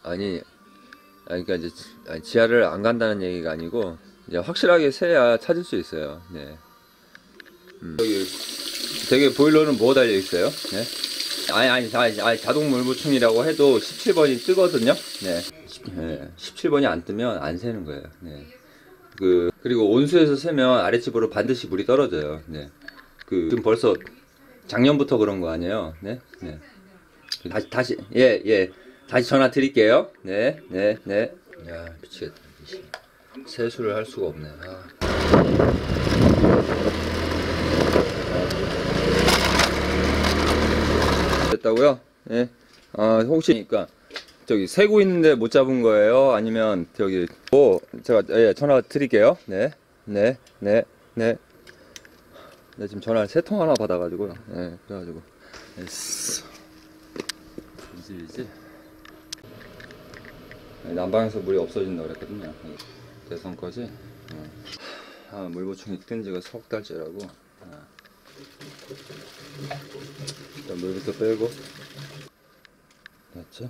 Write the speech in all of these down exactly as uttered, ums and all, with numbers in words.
아니, 아니 그러니까 이제 아니, 지하를 안 간다는 얘기가 아니고 이제 확실하게 세야 찾을 수 있어요. 네. 음. 여기 되게 보일러는 뭐 달려 있어요? 네. 아니 아니, 아니, 아니 자동 물 보충이라고 해도 십칠 번이 뜨거든요. 네. 네. 십칠 번이 안 뜨면 안 새는 거예요. 네. 그 그리고 온수에서 새면 아랫집으로 반드시 물이 떨어져요. 네. 그 지금 벌써 작년부터 그런 거 아니에요? 네. 네. 다시 다시 예 예. 다시 전화 드릴게요. 네, 네, 네. 야, 미치겠다. 세수를 할 수가 없네. 아. 됐다고요? 예. 아, 혹시, 그니까, 저기, 세고 있는데 못 잡은 거예요? 아니면, 저기, 뭐, 제가, 예, 전화 드릴게요. 네, 네, 네, 네. 네, 지금 전화를 세 통 하나 받아가지고요. 예, 그래가지고. 에스. 이지, 이지. 난방에서 물이 없어진다고 그랬거든요. 대선까지. 아, 물 보충이 뜬 지가 석 달째라고. 아. 일단 물부터 빼고. 됐죠?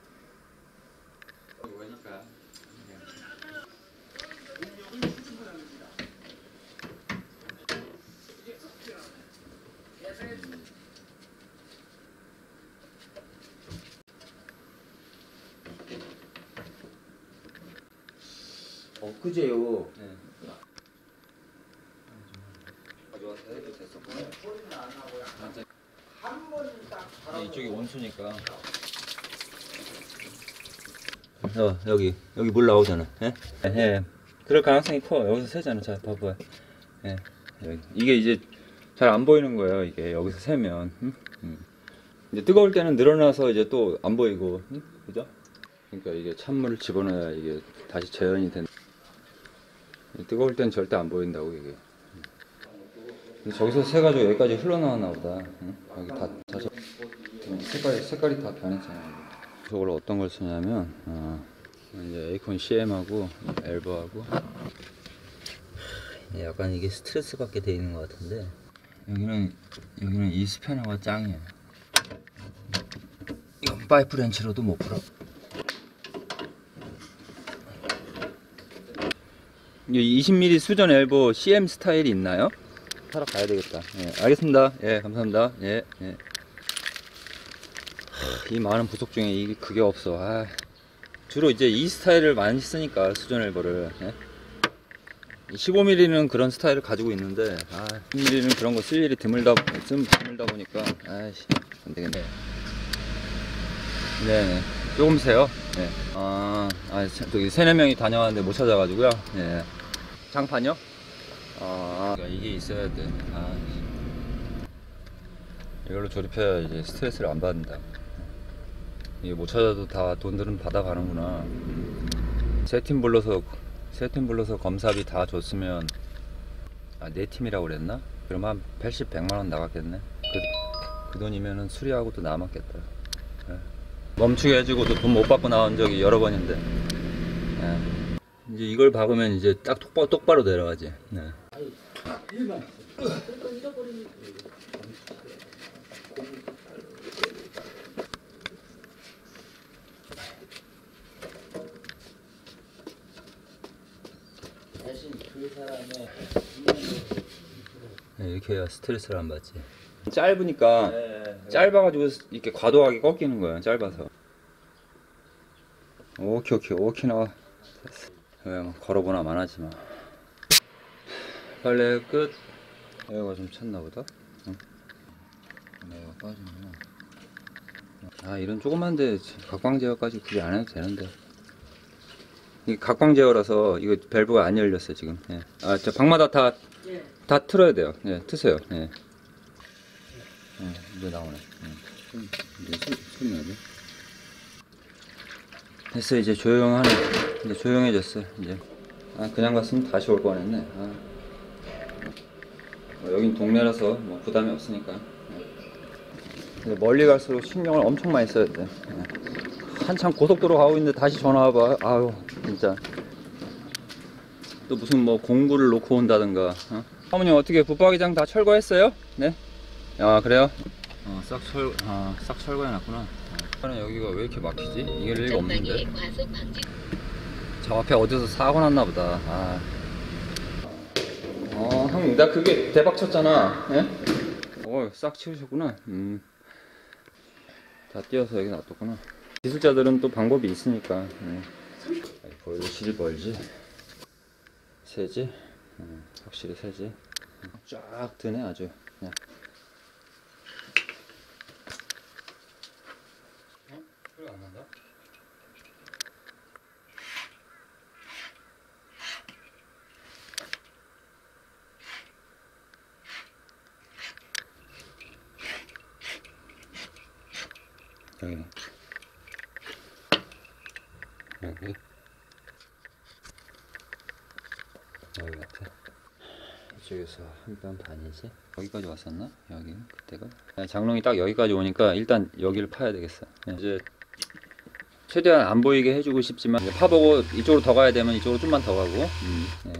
어, 그제요. 네. 네, 이쪽이 온수니까. 어, 여기, 여기 물 나오잖아. 예? 예. 그럴 가능성이 커. 여기서 새잖아. 자, 봐봐요. 예. 여기. 이게 이제 잘 안 보이는 거예요. 이게 여기서 새면. 응? 응. 이제 뜨거울 때는 늘어나서 이제 또 안 보이고. 응? 그죠? 그러니까 이게 찬물을 집어넣어야 이게 다시 재현이 된다. 뜨거울 땐 절대 안 보인다고 이게. 근데 저기서 새가지고 여기까지 흘러나왔나 보다. 응? 여기 다 자서 색깔이 색깔이 다 변했잖아요. 저걸 어떤 걸 쓰냐면 어, 이제 에이콘 씨엠하고 엘보하고 약간 이게 스트레스 받게 돼 있는 것 같은데 여기는 여기는 이 스패너가 짱이에요. 이건 파이프 렌치로도 못 풀어. 이십 밀리미터 수전 엘보 씨엠 스타일이 있나요? 사러 가야 되겠다. 예, 알겠습니다. 예, 감사합니다. 예, 예. 하, 이 많은 부속 중에 이게 그게 없어. 아, 주로 이제 이 스타일을 많이 쓰니까 수전 엘보를. 예? 십오 밀리미터는 그런 스타일을 가지고 있는데, 아, 십 밀리미터는 그런 거 쓸 일이 드물다, 드물다 보니까, 아이씨, 안 되겠네. 네네. 조금 세요. 네. 아, 아, 저기 세네 명이 다녀왔는데 못 찾아가지고요. 네. 장판요? 아, 그러니까 이게 있어야 돼. 아, 이걸로 조립해야 이제 스트레스를 안 받는다. 이게 못 찾아도 다 돈들은 받아가는구나. 세 팀 불러서 세 팀 불러서 검사비 다 줬으면 아, 네 팀이라고 그랬나? 그럼 한 팔십, 백만 원 나갔겠네. 그, 그 돈이면은 수리하고도 남았겠다. 네. 멈추게 해주고 돈 못 받고 나온 적이 여러 번인데. 네. 이제 이걸 박으면 이제 딱 똑바로, 똑바로 내려가지. 네. 네, 이렇게 해야 스트레스를 안 받지. 짧으니까 짧아가지고 이렇게 과도하게 꺾이는 거야. 짧아서. 오케이 오케이 오케이 나와. 됐어. 왜 걸어보나 많아지마. 빨래 끝. 여기가 좀 찼나 보다. 응? 내가 빠지면 아 이런 조그만데 각광 제어까지 그게 안 해도 되는데 이게 각광 제어라서 이거 밸브가 안 열렸어요 지금. 예. 아 저 방마다 다 다 틀어야 돼요. 예, 트세요. 예. 예, 이제 나오네. 예. 이제 손 나네. 됐어 이제 조용하네. 이제 조용해졌어 이제. 아 그냥 갔으면 다시 올 뻔했네. 아. 뭐, 여긴 동네라서 뭐 부담이 없으니까. 예. 멀리 갈수록 신경을 엄청 많이 써야 돼. 예. 한참 고속도로 가고 있는데 다시 전화 와봐. 아유 진짜. 또 무슨 뭐 공구를 놓고 온다든가. 어? 사모님 어떻게 붙박이장 다 철거했어요? 네. 아 그래요? 어, 싹 철, 아, 싹 철거해놨구나. 어. 여기가 왜 이렇게 막히지? 이게 리가 없는데. 저 앞에 어디서 사고 났나 보다. 아. 어, 형, 나 그게 대박 쳤잖아. 예? 어, 싹 치우셨구나. 음. 다 띄어서 여기 놔뒀구나. 기술자들은 또 방법이 있으니까. 음. 벌실 벌지. 세지. 음, 확실히 세지. 쫙 드네 아주. 그냥. 어? 소리 안 난다? 여기네. 여기. 여기 같아. 이쪽에서 한 뼘 반이지? 여기까지 왔었나? 여기 그때가? 장롱이 딱 여기까지 오니까 일단 여기를 파야 되겠어. 이제 최대한 안 보이게 해주고 싶지만 이제 파보고 이쪽으로 더 가야 되면 이쪽으로 좀만 더 가고. 음, 네.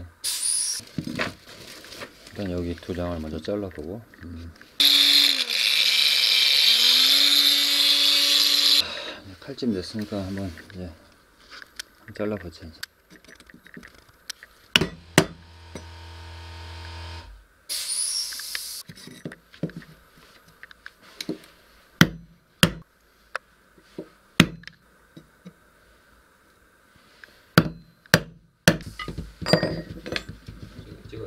일단 여기 두 장을 먼저 잘라보고. 음. 칼집 냈으니까 한번 이제 잘라보자. 이제. 찍어요.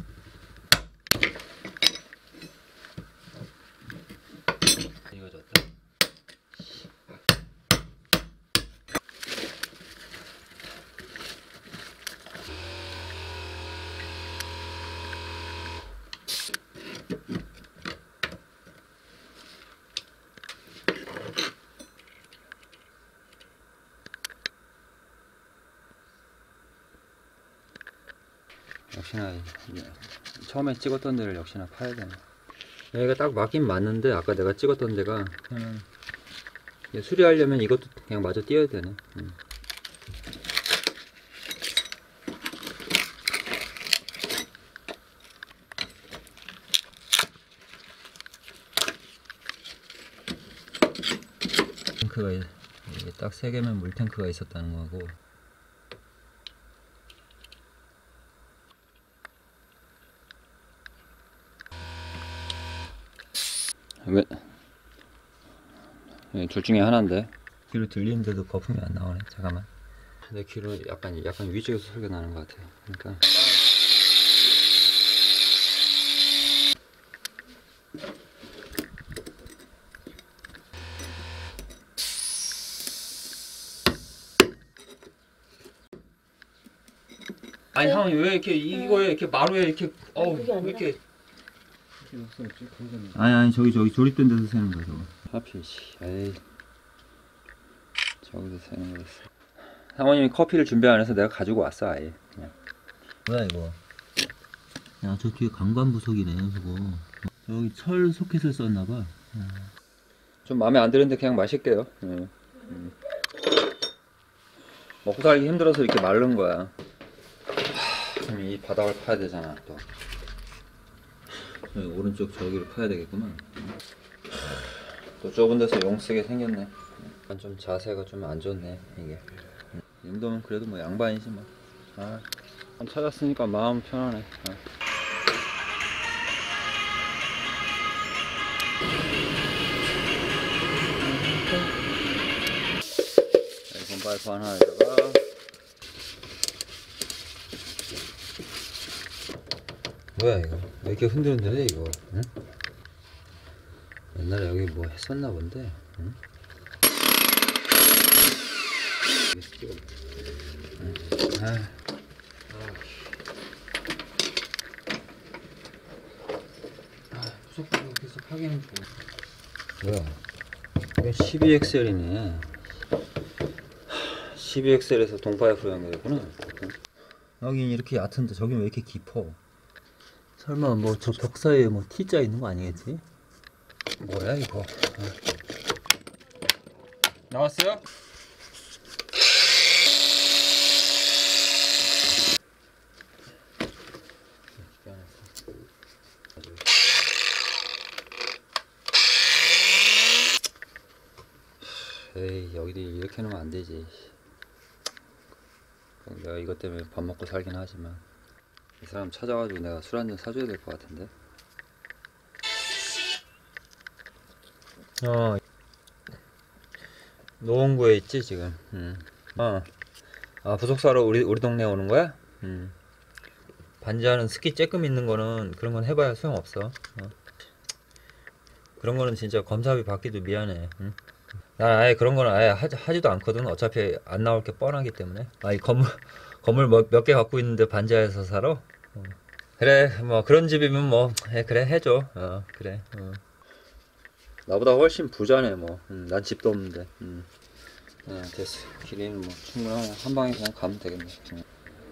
이거 좋다. 역시나 처음에 찍었던 데를 역시나 파야 되네. 여기가 딱 맞긴 맞는데 아까 내가 찍었던 데가 그냥 수리하려면 이것도 그냥 마저 띄어야 되네. 음. 탱크가 이게 딱 세 개면 물 탱크가 있었다는 거고. 왜? 둘 중에 하나인데 귀로 들리는데도 거품이 안 나오네. 잠깐만. 내 귀로 약간 약간 위쪽에서 소리가 나는 것 같아요. 그러니까. 아니 형 왜 이렇게 이거에 이렇게 마루에 이렇게 어우 왜 이렇게 아니 아니 저기 저기 조립된 데서 새는 거야 저거. 하필 씨 에이 저기서 새는 거였어. 사모님이 커피를 준비 안 해서 내가 가지고 왔어 아예 그냥. 뭐야 이거? 야 저 뒤에 강반 부석이네 저거. 저기 철 소켓을 썼나봐. 좀 마음에 안 드는데 그냥 마실게요. 음. 음. 먹고 살기 힘들어서 이렇게 마른 거야. 하, 이 바닥을 파야 되잖아 또. 여기 오른쪽 저기를 파야 되겠구만. 또 좁은 데서 용 쓰게 생겼네. 좀 자세가 좀 안 좋네 이게. 이 정도면 그래도 뭐 양반이지 뭐. 아, 찾았으니까 마음 편하네. 아. 이건 파이프 하나에다가 뭐야 이거 왜 이렇게 흔들흔들해 이거. 응? 옛날에 여기 뭐 했었나 본데. 응? 응. 아. 아, 무섭게 계속 하기는 좋아. 뭐야 이게 십이 엑셀이네. 십이 엑셀에서 동파이프로 연결했구나. 응? 여긴 이렇게 얕은데 저긴 왜 이렇게 깊어? 설마 뭐 저 벽 사이에 뭐 T자 있는 거 아니겠지? 뭐야 이거? 어. 나왔어요? 이렇게 해놓으면 안 되지. 내가 이것 때문에 밥 먹고 살긴 하지만 이 사람 찾아가지고 내가 술 한잔 사줘야 될 것 같은데. 어, 노원구에 있지 지금. 음. 어. 아, 부속사로 우리 우리 동네 오는 거야? 음. 반지하는 스키 쬐끔 있는 거는 그런 건 해봐야 소용 없어. 어. 그런 거는 진짜 검사비 받기도 미안해. 응? 난 아예 그런 거는 아예 하지, 하지도 않거든. 어차피 안 나올 게 뻔하기 때문에. 아, 이 건물 건물 몇 개 갖고 있는데 반지하에서 살아? 어. 그래, 뭐 그런 집이면 뭐 해, 그래 해줘. 어, 그래. 어. 나보다 훨씬 부자네 뭐. 음, 난 집도 없는데. 음. 네, 됐어. 길이는 뭐 충분하네. 한 방에 그냥 가면 되겠네. 응.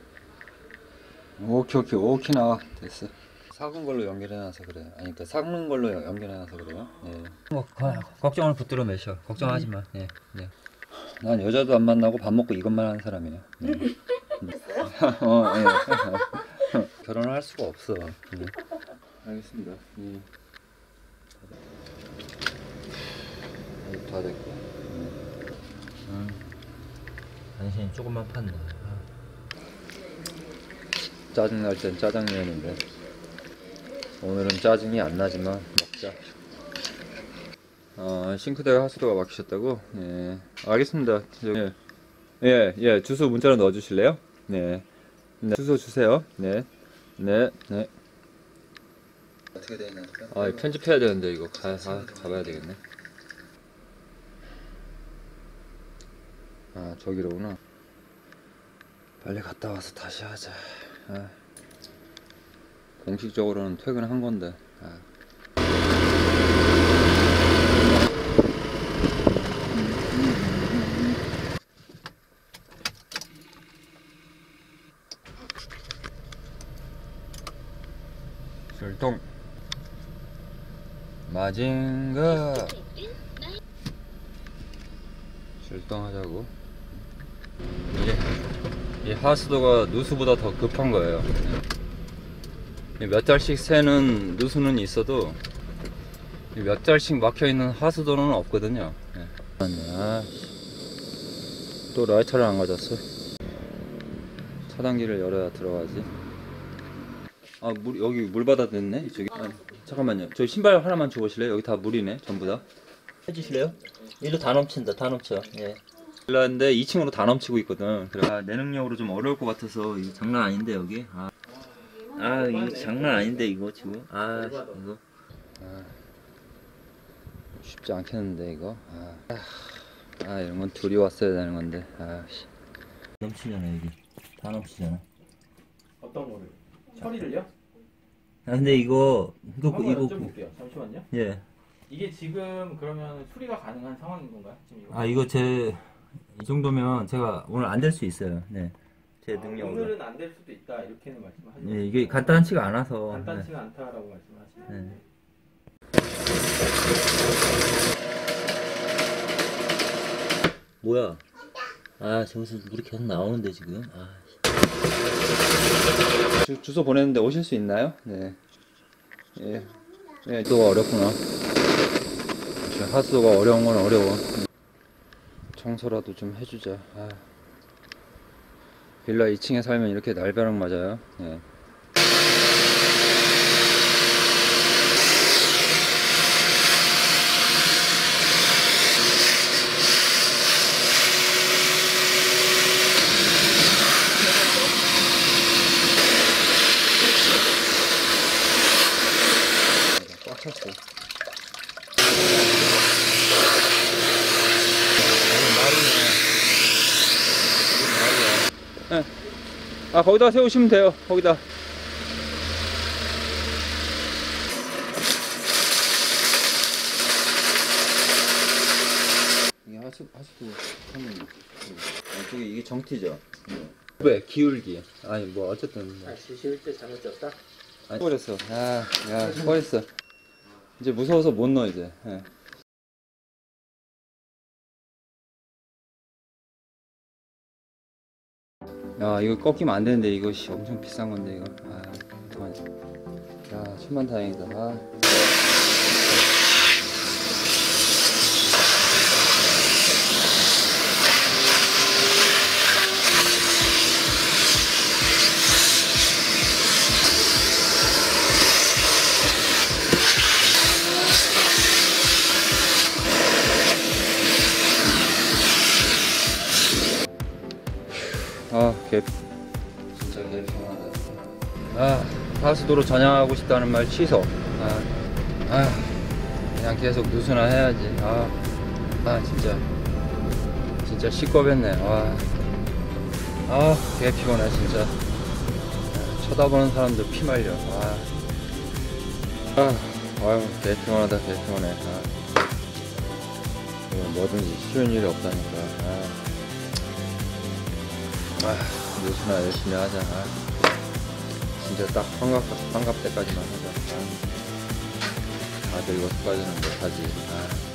오케이 오케이 오케이 나와. 됐어. 삭은 걸로 연결해놔서 그래. 아니 그러니까 삭는 걸로 연결해놔서 그래요. 예. 뭐 거, 걱정을 붙들어 매셔. 걱정하지 마. 예. 예. 난 여자도 안 만나고 밥 먹고 이것만 하는 사람이에요. 예. 어, 예. 결혼을 할 수가 없어. 예. 알겠습니다. 예. 다 됐고. 음. 당신이 조금만 팠네. 짜증 날 땐 짜장면인데 오늘은 짜증이 안 나지만 먹자. 어, 싱크대가 하수도가 막히셨다고? 예. 알겠습니다. 예. 예, 예. 주소 문자로 넣어 주실래요? 네. 네. 주소 주세요. 네. 네. 네. 어떻게 되냐? 아, 편집해야 되는데 이거 가, 아, 가봐야 되겠네. 아, 저기로구나. 빨리 갔다 와서 다시 하자. 아. 공식적으로는 퇴근한 건데. 아. 출동. 마징가. 출동하자고. 이게 이 하수도가 누수보다 더 급한 거예요. 몇 달씩 새는 누수는 있어도 몇 달씩 막혀 있는 하수도는 없거든요. 아, 또 라이터를 안 가졌어. 차단기를 열어야 들어가지. 아, 물 여기 물 받아 됐네. 저기. 아니, 잠깐만요. 저 신발 하나만 줘보실래요? 여기 다 물이네, 전부 다. 해주실래요? 일로 다 넘친다, 다 넘쳐. 예. 일라는데 이 층으로 다 넘치고 있거든. 그래. 아, 내 능력으로 좀 어려울 것 같아서 이거 장난 아닌데 여기. 아, 아 이거 장난 아닌데 이거 지금. 아 이거. 아, 쉽지 않겠는데 이거. 아, 아 이런 건 둘이 왔어야 되는 건데. 아, 씨. 넘치잖아 여기. 다 넘치잖아. 어떤 거를? 처리를요? 아 근데 이거 이거 한번 이거. 여쭤볼게요. 잠시만요. 예. 이게 지금 그러면 수리가 가능한 상황인 건가요? 지금 이거? 아 이거 제 이 정도면 제가 오늘 안 될 수 있어요. 네. 제 아, 능력으로. 오늘은 안 될 수도 있다 이렇게는 말씀하시죠. 예, 이게 간단치가 않아서. 간단치가 않다라고 말씀하시네요. 네. 뭐야? 아 저기서 물이 계속 나오는데 지금. 아. 주, 주소 보냈는데 오실 수 있나요? 네. 예. 예, 또 어렵구나. 하수도가 어려운 건 어려워. 청소라도 좀 해주자. 아. 빌라 이 층에 살면 이렇게 날벼락 맞아요. 네. 꽉 찼어. 네. 아 거기다 세우시면 돼요. 거기다. 이게 하수 하수도 하는 거. 아, 저기 이게 정티죠. 왜 기울기? 아니 뭐 어쨌든. 뭐. 아, 쉬실 때 잠을 잤다? 아니 버렸어. 아, 야 버렸어. 이제 무서워서 못 넣어 이제. 예. 야 이거 꺾이면 안 되는데 이거 씨, 엄청 비싼 건데 이거. 아, 어떡하냐. 야 천만 다행이다. 아. 아, 개, 진짜 개 피곤하다. 아, 하수도로 전향하고 싶다는 말 취소. 아, 아, 그냥 계속 누수나 해야지. 아, 아, 진짜. 진짜 시겁했네. 와. 아, 개 피곤해, 진짜. 아, 쳐다보는 사람도 피 말려. 아, 아, 아유, 개 피곤하다, 개 피곤해. 아, 이거 뭐든지 쉬운 일이 없다니까. 아, 아, 누수나 열심히 하자. 아, 진짜 딱 환갑, 환갑 때까지만 하자. 아, 다들 이것까지는 못하지. 아.